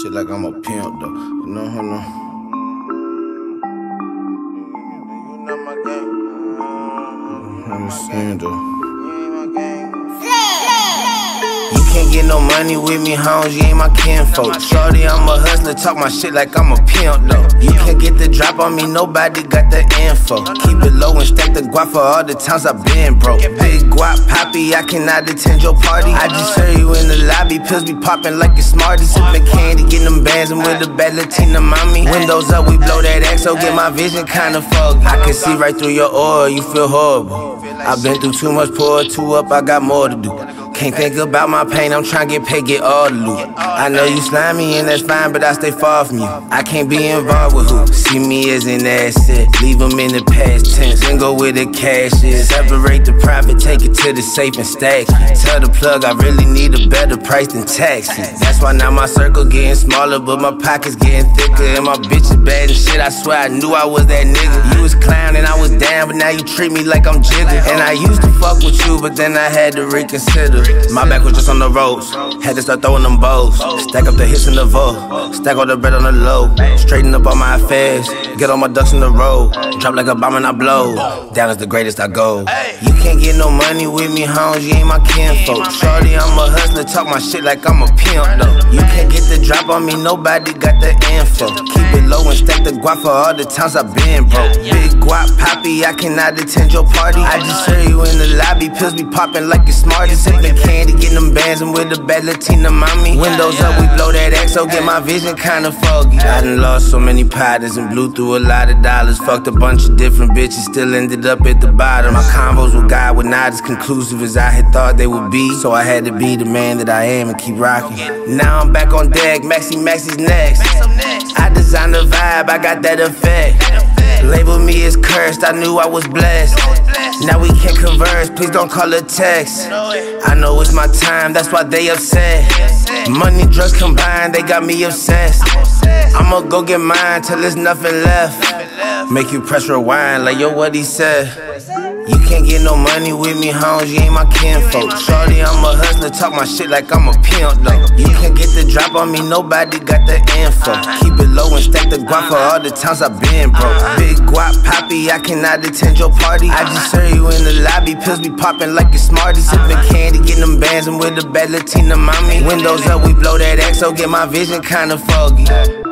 Shit like I'm a pimp though. You know, hold on. You not my gang. Understand though. You can't get no money with me, homes, you ain't my kinfolk. Shorty, I'm a hustler, talk my shit like I'm a pimp though. You can't get the drop on me, nobody got the info. Keep it low and stack the guap for all the times I've been broke. Big guap, poppy, I cannot attend your party. I just heard you in the lobby, pills be popping like a Smartie. Sipping candy, getting them bands, and with a bad Latina mommy. Windows up, we blow that XO, get my vision kinda foggy. I can see right through your aura, you feel horrible. I've been through too much, pour two up, I got more to do. Can't think about my pain, I'm tryna get paid, get all the loot. I know you slimy and that's fine, but I stay far from you. I can't be involved with who see me as an asset. Leave them in the past tense and go where the cash is. Separate the profit, take it to the safe and stack it. Tell the plug I really need a better price than taxes. That's why now my circle getting smaller, but my pockets getting thicker. And my bitch is bad and shit, I swear I knew I was that nigga. You was clown and I was down, but now you treat me like I'm Jigga. And I used to fuck with you, but then I had to reconsider. My back was just on the ropes, had to start throwing them bows. Stack up the hits in the vault, stack all the bread on the low. Straighten up all my affairs, get all my ducks in the row. Drop like a bomb and I blow, down is the greatest I go. You can't get no money with me, homes, you ain't my kinfolk. Shorty, I'm a hustler, talk my shit like I'm a pimp though. You can't get the drop on me, nobody got the info. Keep it low and stack the guap for all the times I've been broke. Big guap, poppy, I cannot attend your party. I just heard you in the lobby, pills be popping like a Smartie. Sipping candy, getting them bands, and with a bad Latina mommy. Windows up, we blow that XO, get my vision kinda foggy. I done lost so many partners and blew through a lot of dollars. Fucked a bunch of different bitches, still ended up at the bottom. My combos with God were not as conclusive as I had thought they would be. So I had to be the man that I am and keep rocking. Now I'm back on deck, Maxie's next. I designed the vibe, I got that effect. Label me as cursed, I knew I was blessed. Now we can't converse, please don't call a text. I know it's my time, that's why they upset. Money, drugs combined, they got me obsessed. I'ma go get mine till there's nothing left. Make you press rewind like yo, what he said. You can't get no money with me, homes, you ain't my kinfolk. Shorty, I'm a hustler, talk my shit like I'm a pimp though. You can't get the drop on me, nobody got the info. Keep it low and stack the guap for all the times I've been broke. Big guap, poppy, I cannot attend your party. I just heard you in the lobby, pills be popping like a Smartie. Sipping candy, getting them bands, and with a bad Latina mommy. Windows up, we blow that XO, get my vision kinda foggy.